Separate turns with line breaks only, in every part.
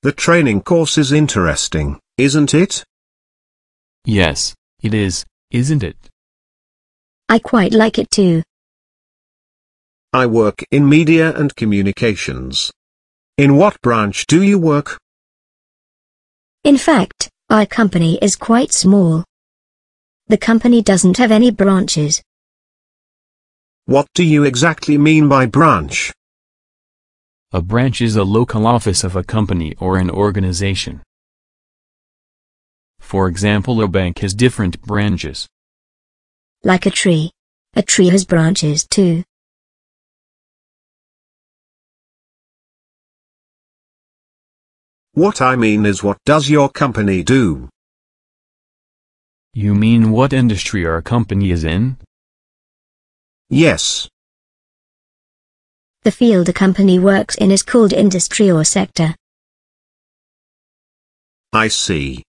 The training course is interesting, isn't it?
Yes, it is, isn't it?
I quite like it too.
I work in media and communications. In what branch do you work?
In fact, our company is quite small. The company doesn't have any branches.
What do you exactly mean by branch?
A branch is a local office of a company or an organization. For example, a bank has different branches.
Like a tree. A tree has branches too.
What I mean is, what does your company do?
You mean what industry our company is in?
Yes.
The field a company works in is called industry or sector.
I see.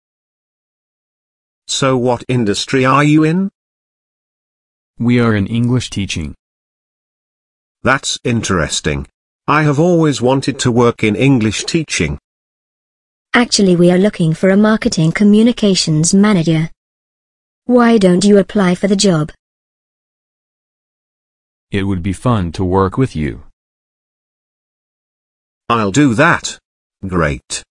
So what industry are you in?
We are in English teaching.
That's interesting. I have always wanted to work in English teaching.
Actually, we are looking for a marketing communications manager. Why don't you apply for the job?
It would be fun to work with you.
I'll do that. Great.